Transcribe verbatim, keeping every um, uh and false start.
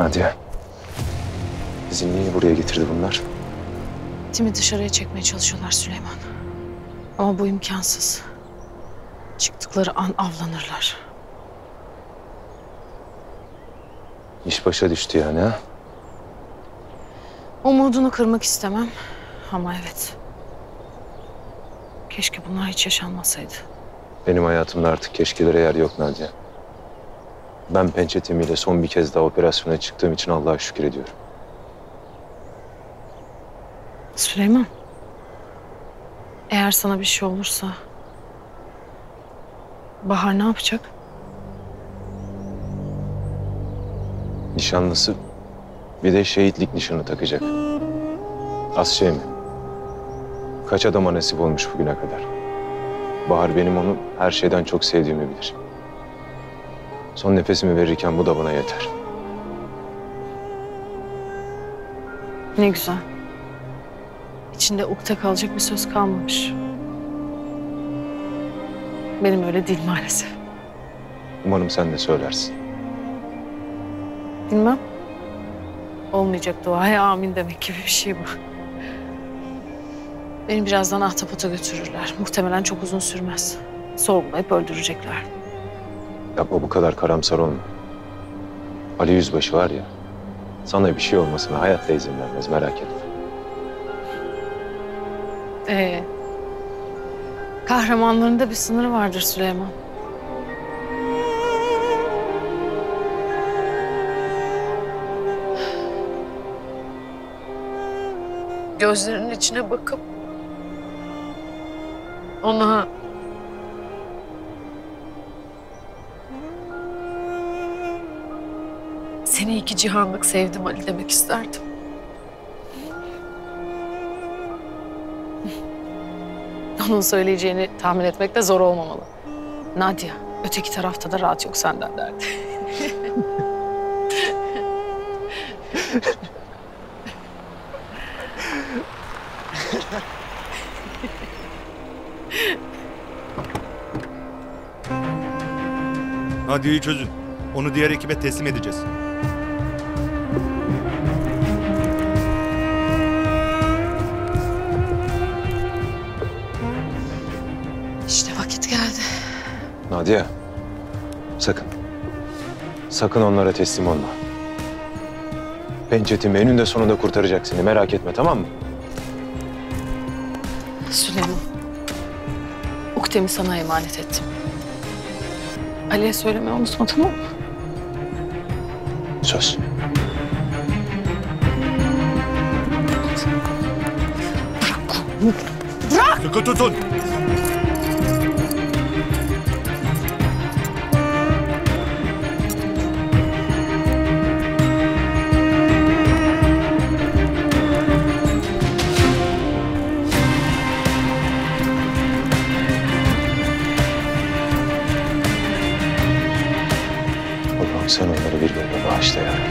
Nadia. Bizi niye buraya getirdi bunlar? Timi dışarıya çekmeye çalışıyorlar Süleyman. Ama bu imkansız. Çıktıkları an avlanırlar. İş başa düştü yani ha? Umudunu kırmak istemem. Ama evet. Keşke bunlar hiç yaşanmasaydı. Benim hayatımda artık keşkelere yer yok Nadia. Ben pençe timiyle son bir kez daha operasyona çıktığım için Allah'a şükür ediyorum. Süleyman. Eğer sana bir şey olursa... Bahar ne yapacak? Nişanlısı bir de şehitlik nişanı takacak. Az şey mi? Kaç adama nasip olmuş bugüne kadar. Bahar benim onu her şeyden çok sevdiğimi bilir. Son nefesimi verirken bu da bana yeter. Ne güzel. İçinde ukde kalacak bir söz kalmamış. Benim öyle değil maalesef. Umarım sen de söylersin. Bilmem. Olmayacak duaya amin demek gibi bir şey bu. Beni birazdan ahtapota götürürler. Muhtemelen çok uzun sürmez. Sorgulayıp öldürecekler. Yapma bu kadar karamsar olma. Ali Yüzbaşı var ya, sana bir şey olmasına hayatta izin vermez, merak etme. Ee, kahramanların da bir sınırı vardır Süleyman. Gözlerinin içine bakıp ona seni iki cihanlık sevdim Ali demek isterdim. Onun söyleyeceğini tahmin etmek de zor olmamalı. Nadia, öteki tarafta da rahat yok senden derdi. Nadia'yı çözün. Onu diğer ekibe teslim edeceğiz. İşte vakit geldi. Nadia, sakın. Sakın onlara teslim olma. Pençetim eninde sonunda kurtaracak seni, merak etme, tamam mı? Süleyman, ukdemi sana emanet ettim. Ali'ye söylemeyi unutma, tamam mı? Söz. Bırak kolumu. Bırak! Sıkı tutun. Allah'ım sen onları birbirine bağışla ya.